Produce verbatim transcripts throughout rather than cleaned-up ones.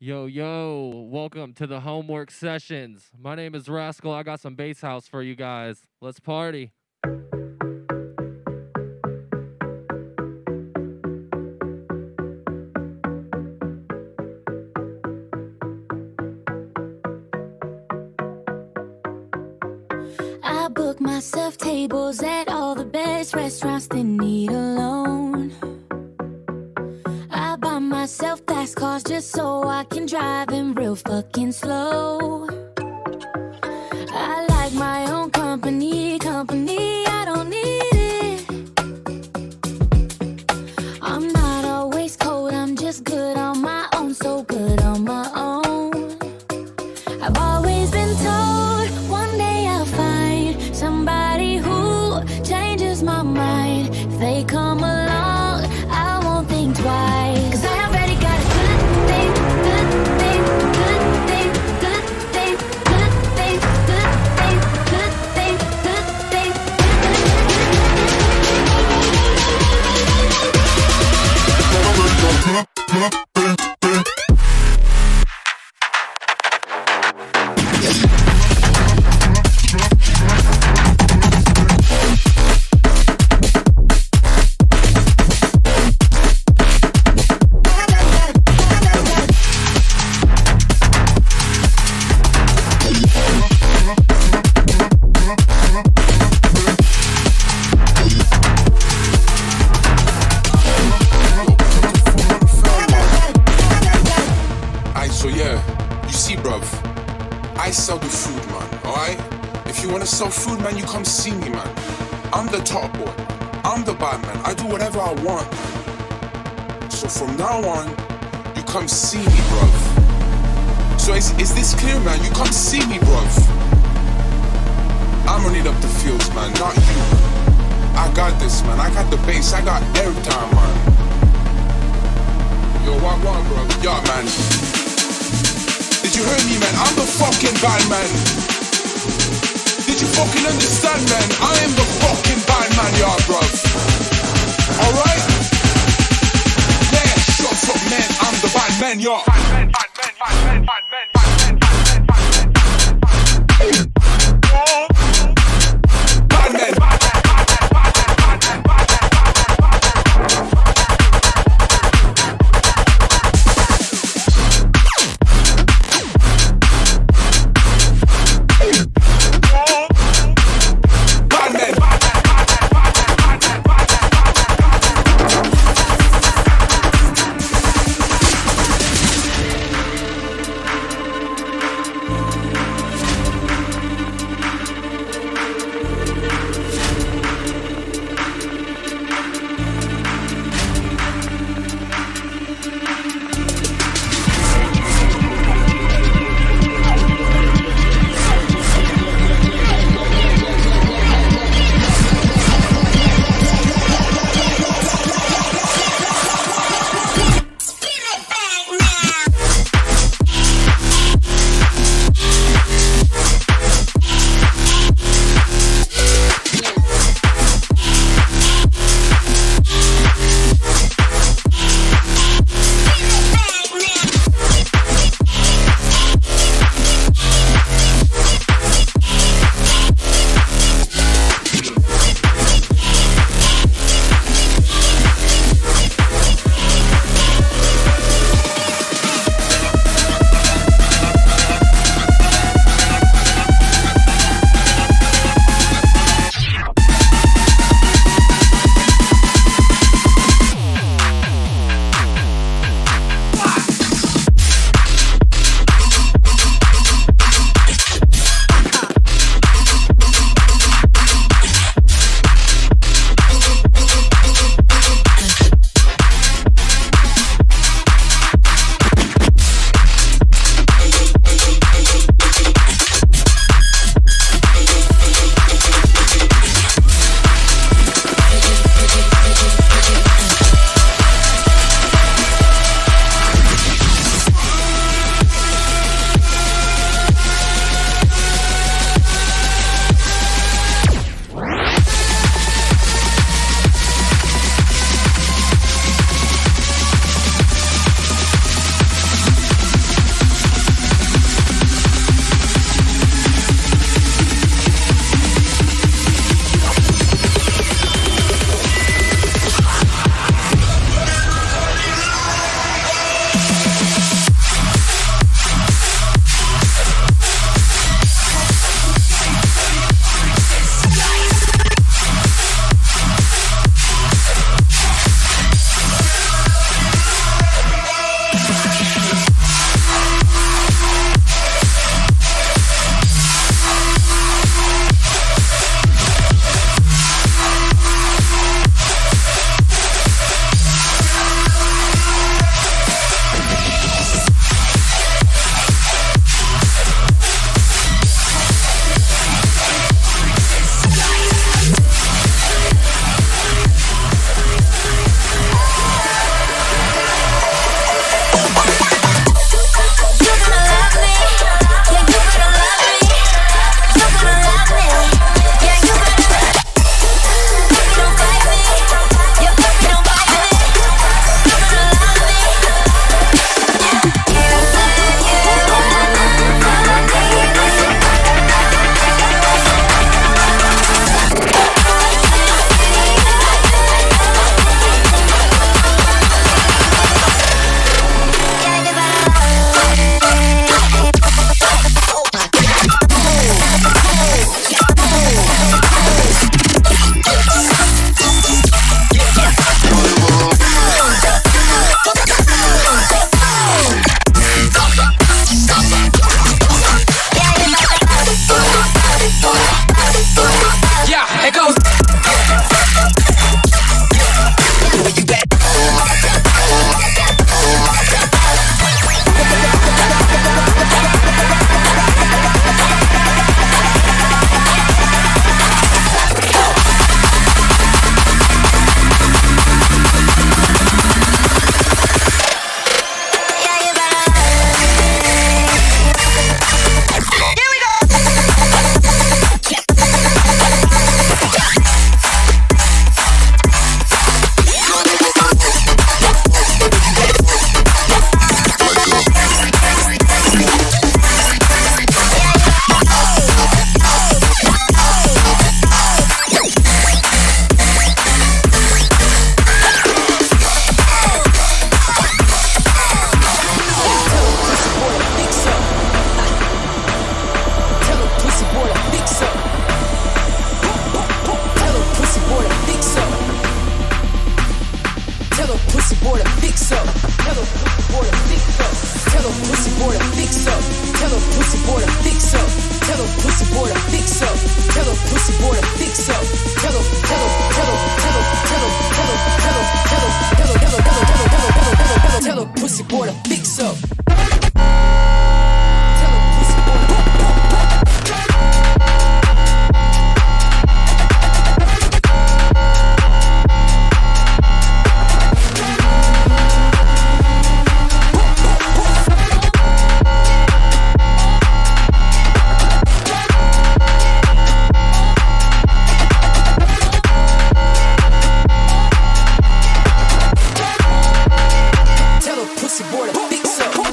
Yo, yo, welcome to the homework sessions. My name is Rascal. I got some bass house for you guys. Let's party. I book myself tables at all the best restaurants that need a loan. I buy myself fast cars just so I can drive them real fucking slow. I like my own company, company, I don't need it. I'm not always cold, I'm just good on my own, so good on my own. I've always been told one day I'll find somebody who changes my mind. If they come along, I won't think twice. Cause I already got a good thing, good thing, good thing, good thing, good thing, good thing, good thing, good thing, good thing. So yeah, you see bruv, I sell the food man, alright? If you wanna sell food man, you come see me man. I'm the top boy, I'm the bad man, I do whatever I want. So from now on, you come see me bruv. So is, is this clear man? You come see me bruv. I'm running up the fields man, not you man. I got this man, I got the bass, I got airtime man. Yo, what what bruv? Yeah man. Did you hear me, man? I'm the fucking bad man. Did you fucking understand, man? I am the fucking bad man, y'all, bruv. Alright? Yeah, shut up, man. I'm the bad man, y'all. Bad man, bad man, bad man, bad man, bad man, bad man, bad man. Bad man, bad man, bad man, bad man, bad man, bad man. pussy boy to fix up. Tell a pussy boy to fix up. Tell a pussy boy to fix up. Tell a pussy boy to fix up. Tell a pussy boy to fix up. Tell a pussy boy to fix up. Tell a tell a tell a tell a tell a tell a tell a tell a tell a tell a tell a tell a tell a tell a pussy boy to fix up. Pussy boy to fix up.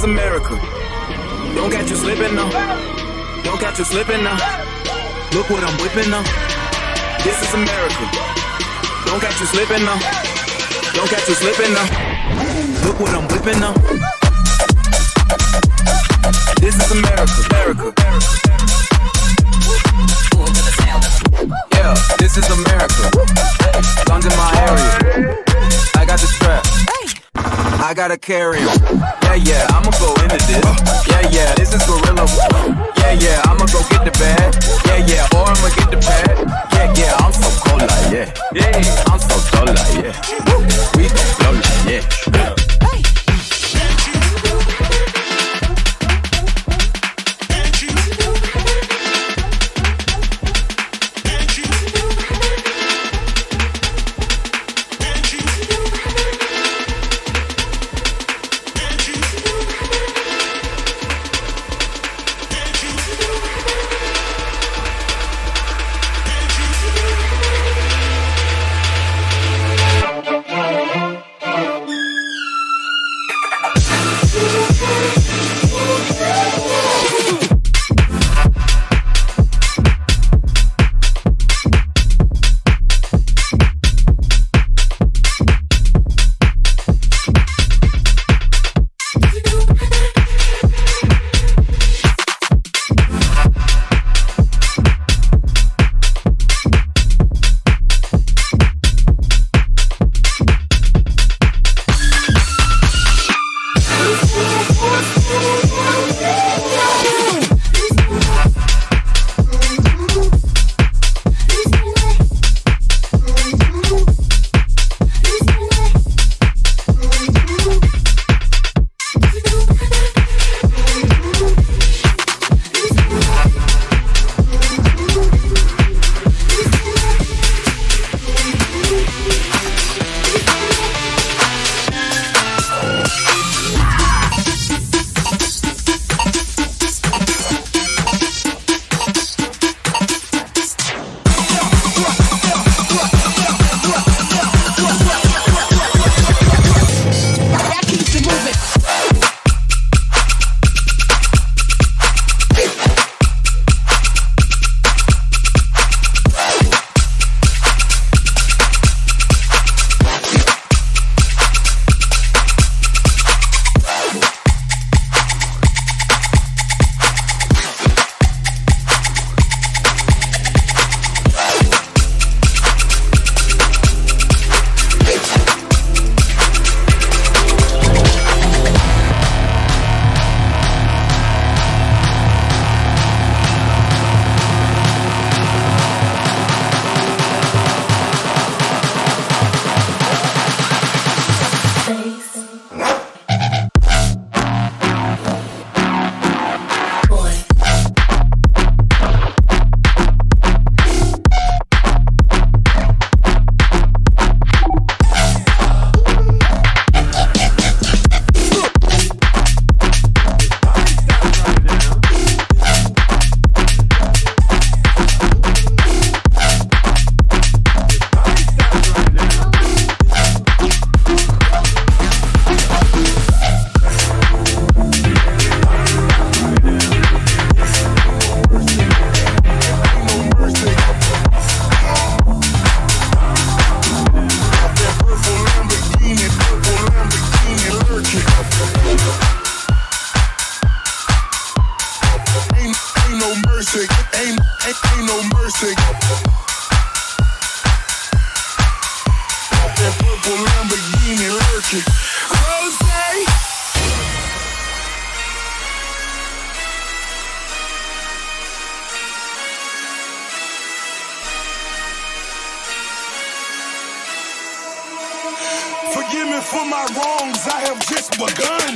America. Don't catch you slipping now. Don't catch you slipping now. Look what I'm whipping now. This is America. Don't catch you slipping now. Don't catch you slipping now. Look what I'm whipping now. This is America. America. Yeah, this is America. Guns in my area. I got the strap. I gotta carry 'em. Yeah, yeah, I'ma go into this. Yeah, yeah, this is gorilla. Yeah, yeah, I'ma go get the bag. Yeah, yeah, or I'ma get the pad. Yeah, yeah, I'm so cold like yeah. Yeah, I'm so dull like yeah. We gon' blow like yeah. Forgive me for my wrongs, I have just begun.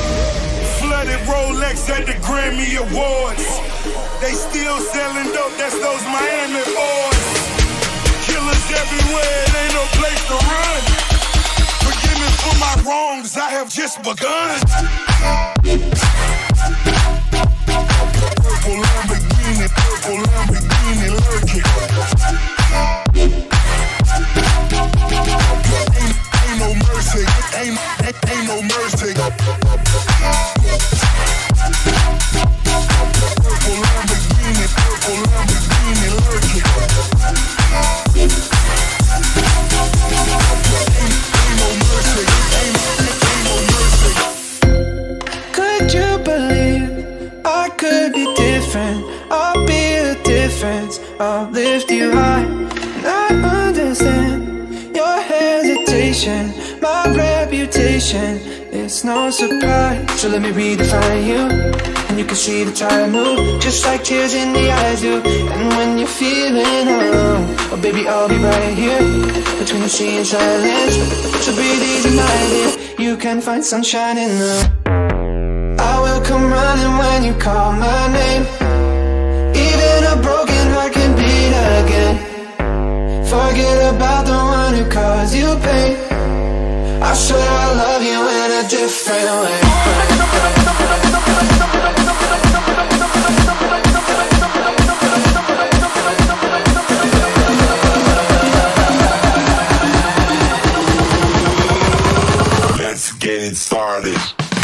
Flooded Rolex at the Grammy Awards. They still selling dope, that's those Miami boys. Killers everywhere, it ain't no place to run. Forgive me for my wrongs, I have just begun. Purple Lamborghini, purple Lamborghini lurking. Ain't, ain't no mercy, ain't, ain't, ain't no mercy. I'll lift you high. And I understand your hesitation, my reputation, it's no surprise. So let me redefine you, and you can see the tide move, just like tears in the eyes do. And when you're feeling alone, oh baby, I'll be right here, between the sea and silence. So breathe easy, my dear, you can find sunshine in the. I will come running when you call my name. Even a broken heart can beat again. Forget about the one who caused you pain. I swear I love you in a different way. Let's get it started.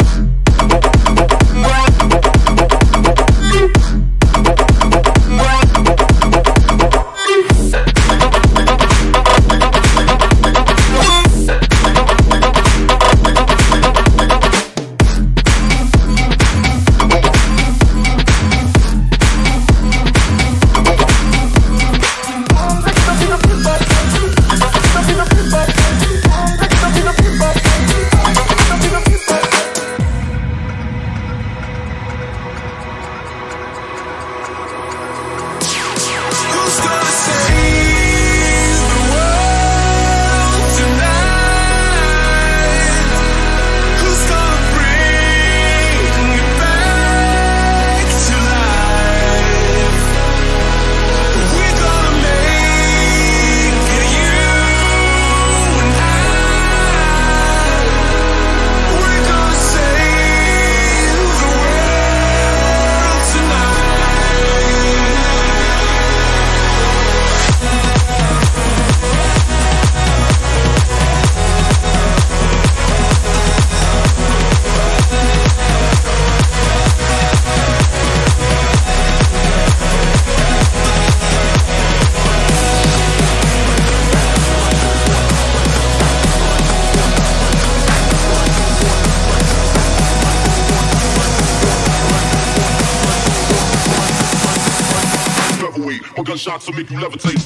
Gunshots will make you levitate.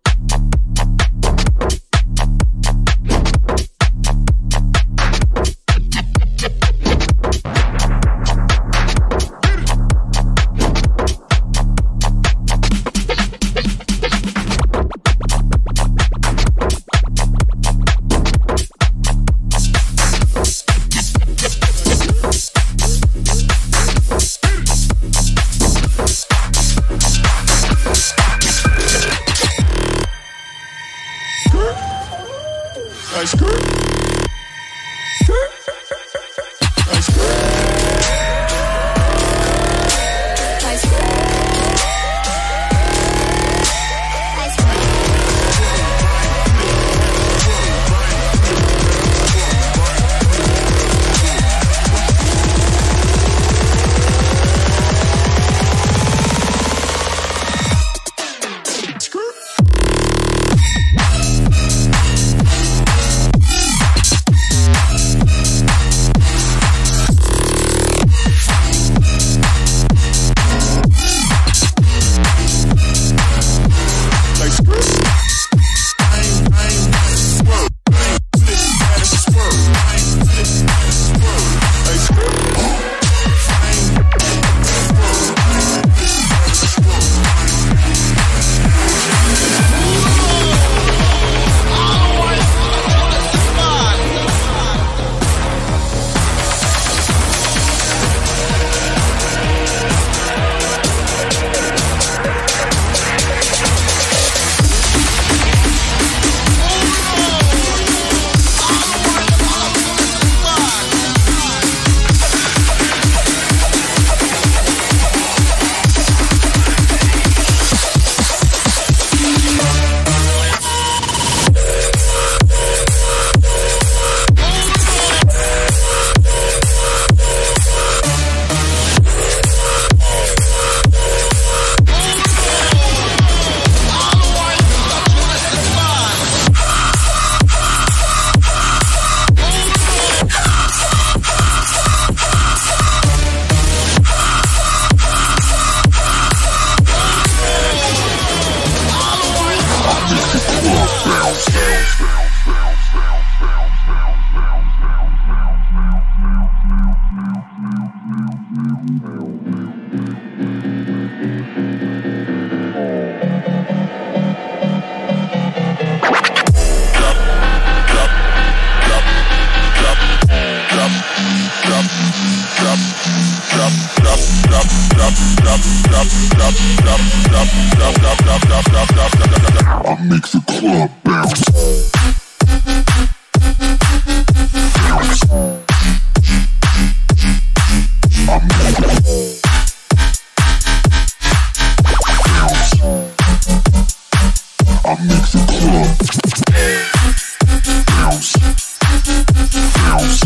Ice cream. Ice cream. Ice cream. Ice cream.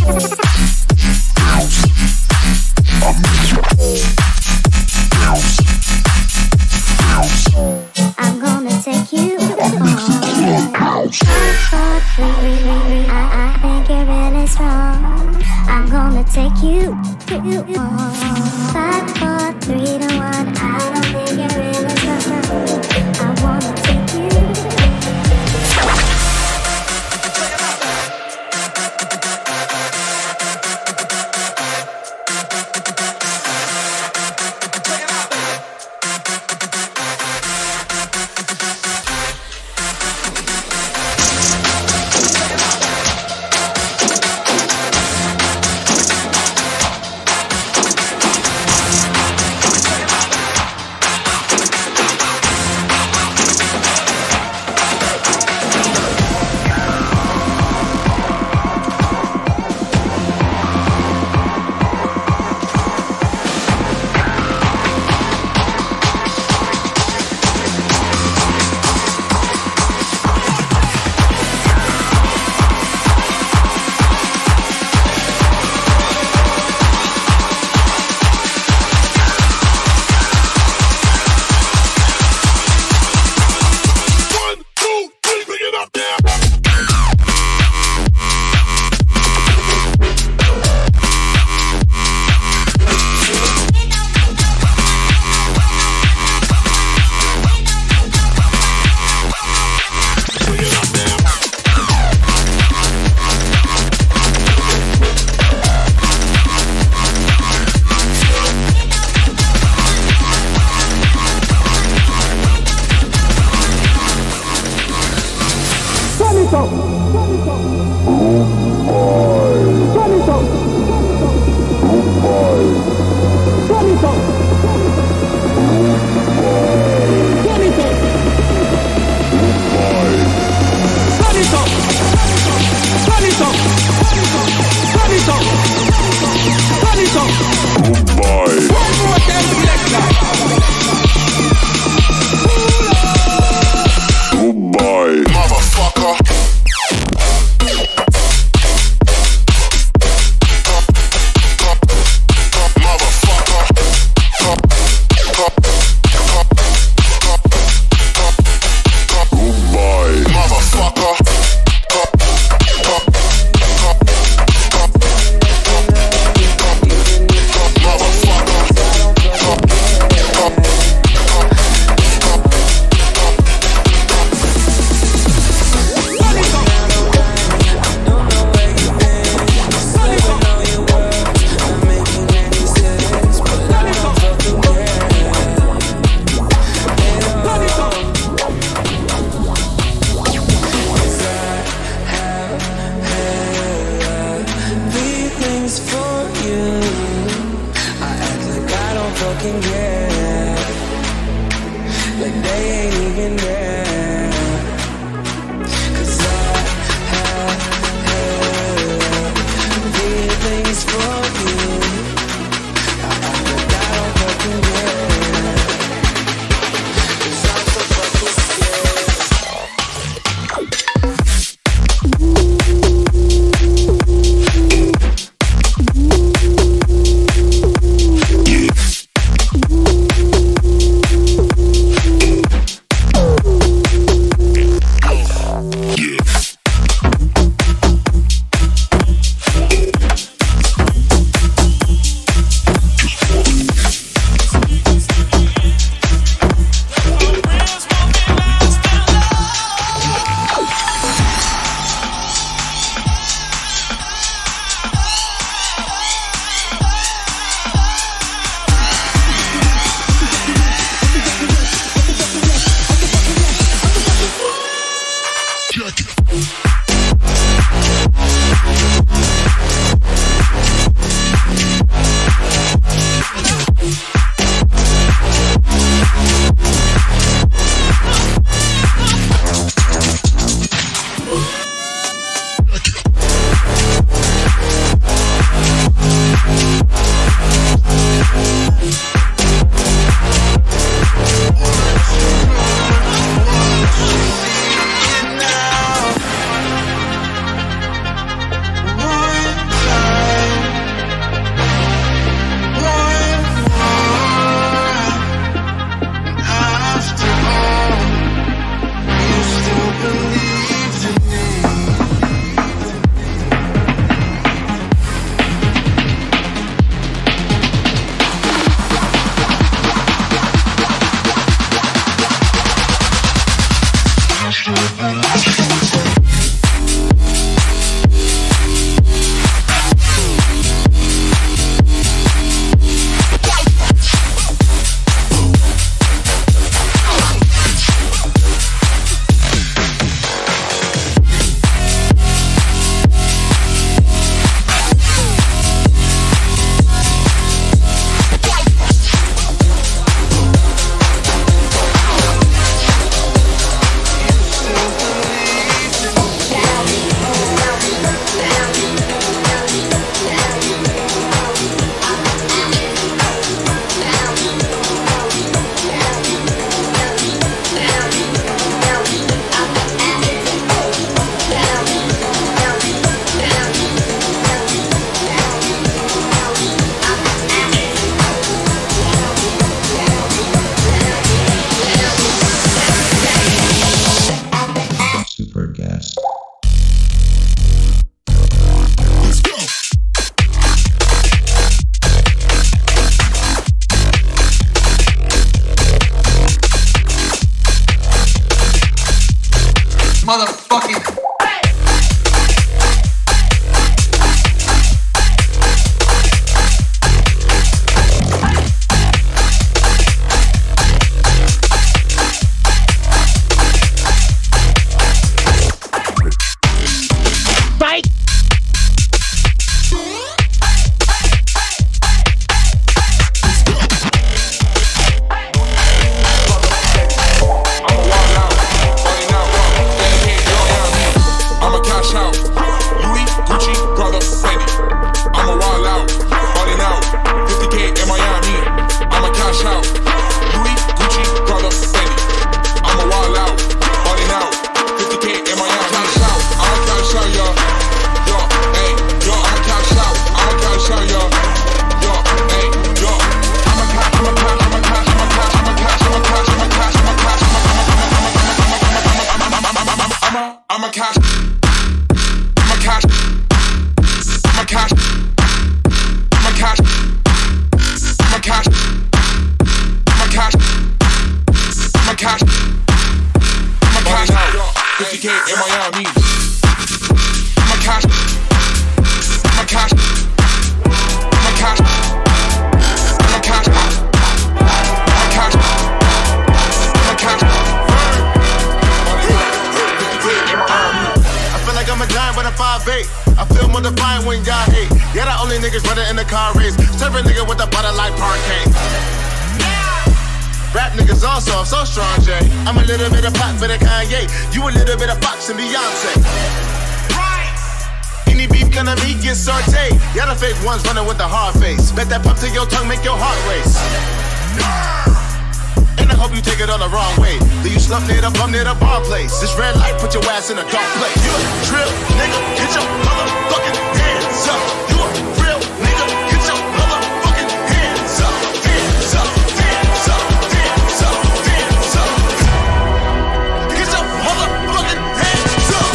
I'm gonna take you home. Five, four, three, I, I think you're really strong. I'm gonna take you home. Five, four, three to one. I don't think you're really strong. I wanna take you. Motherfucker. fate. I feel more defiant when y'all hate. Yeah, the only niggas running in the car race. Serve a nigga with a butter like parquet. Rap niggas all soft, so strong, Jay. I'm a little bit of pop for the Kanye. You a little bit of Fox and Beyonce. Any beef gonna be get sauteed. Yeah, the fake ones running with the hard face. Bet that pump to your tongue make your heart race. And I hope you take it all the wrong way. Do you slump near the bum near the bar place? This red light put your ass in a dark place. You a real nigga, get your motherfucking hands up. You a real nigga, get your motherfucking hands up. Hands up, hands up, hands up, hands up. Get your motherfucking hands up.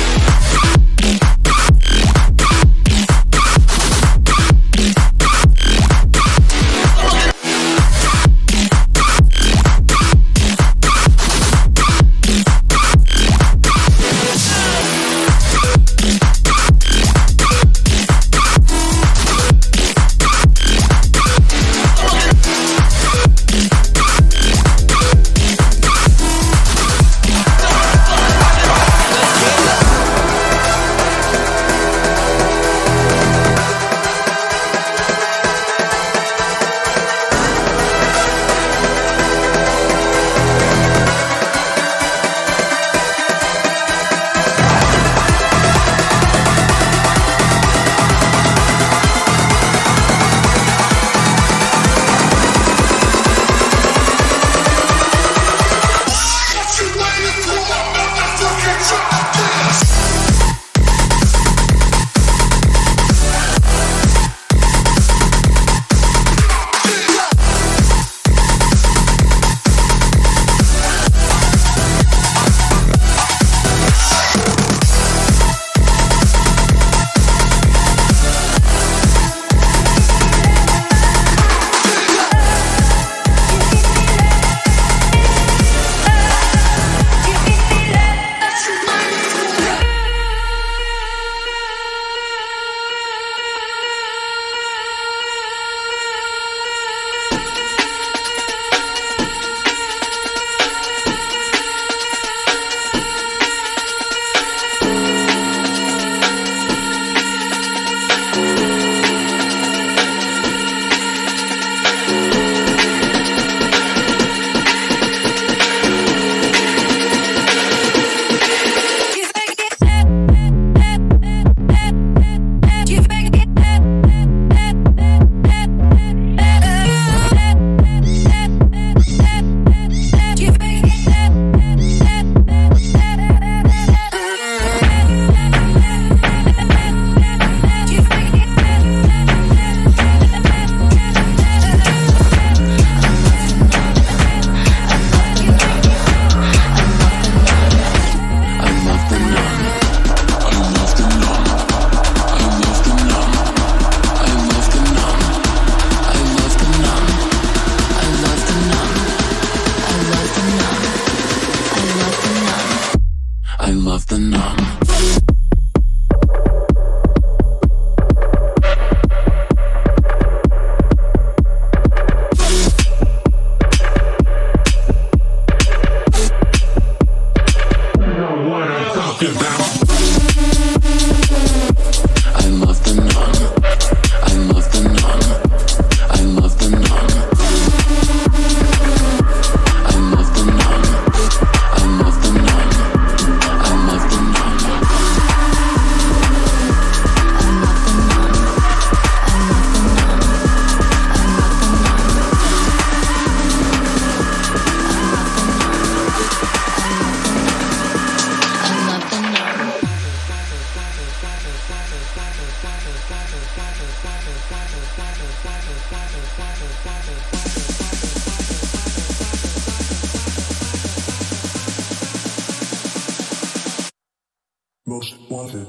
Most wanted.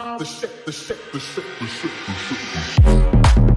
the shit, the shit, the shit, the shit, the shit.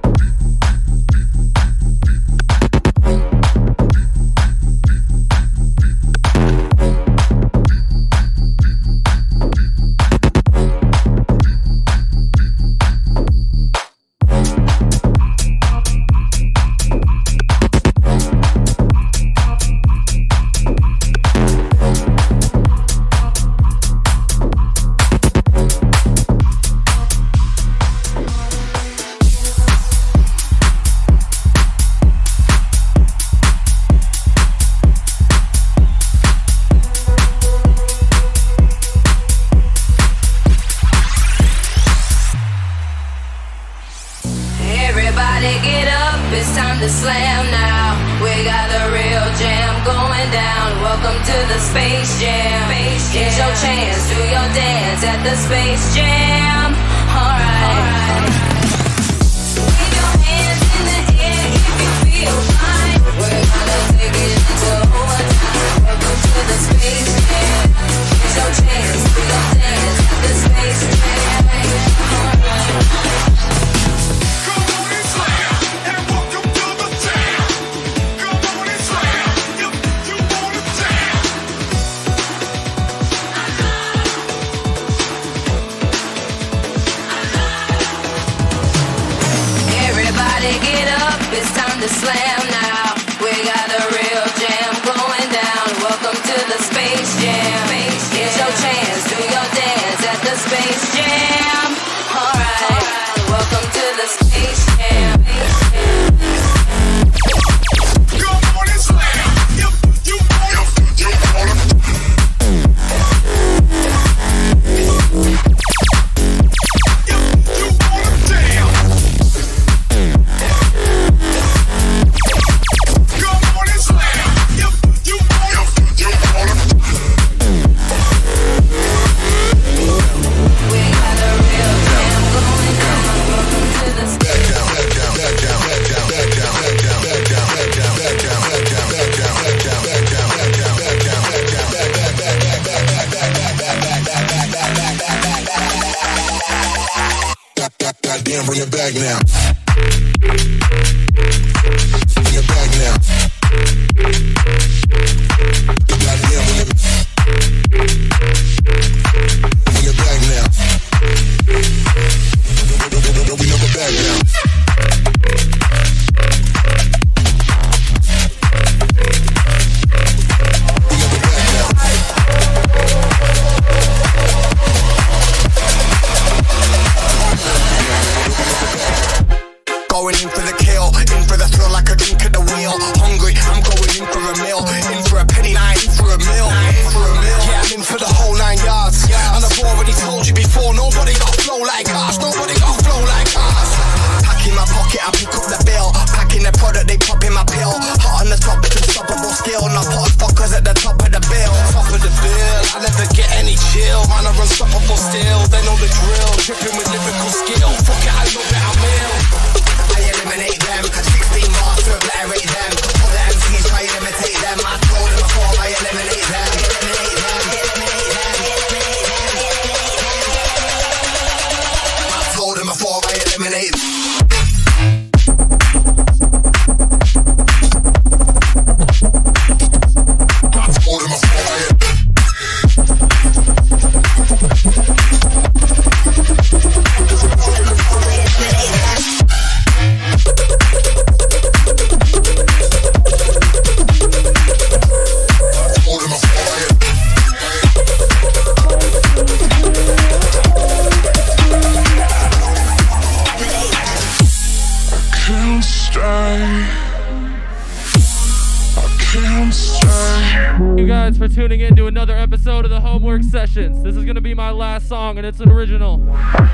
Bring it back now. Bring it back now. Goddamn, bring it, bring it back now. Don't be never back now. Going in for the kill, in for the thrill like a drink at the wheel. Hungry, I'm going in for a meal, in for a penny, not in for a meal. For a meal, yeah, I'm in for the whole nine yards. And I've already told you before, nobody got flow like us, nobody got flow like us. Pack in my pocket, I pick up the bill. Packing the product, they pop in my pill. Hot on the top, it's unstoppable skill. Not pot fuckers at the top of the bill. Top of the bill, I never get any chill. Man, I'm unstoppable still, they know the drill. Tripping with lyrical skill, fuck it, I know that I'm ill. I eliminate them, sixteen bars to obliterate them. All the M Cs try to imitate them. I told them before I eliminate them. Eliminate them, eliminate them, eliminate them. I told them before I eliminate them. I told them before I eliminate them. For tuning in to another episode of the Homework Sessions. This is going to be my last song, and it's an original.